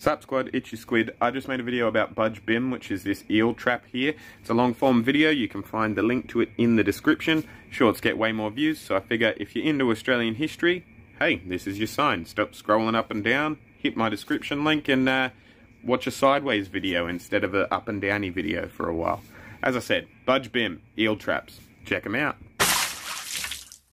Sup squad, it's your squid. I just made a video about Budge Bim, which is this eel trap here. It's a long form video, you can find the link to it in the description. Shorts get way more views, so I figure if you're into Australian history, hey, this is your sign. Stop scrolling up and down, hit my description link and watch a sideways video instead of an up and downy video for a while. As I said, Budge Bim, eel traps. Check them out.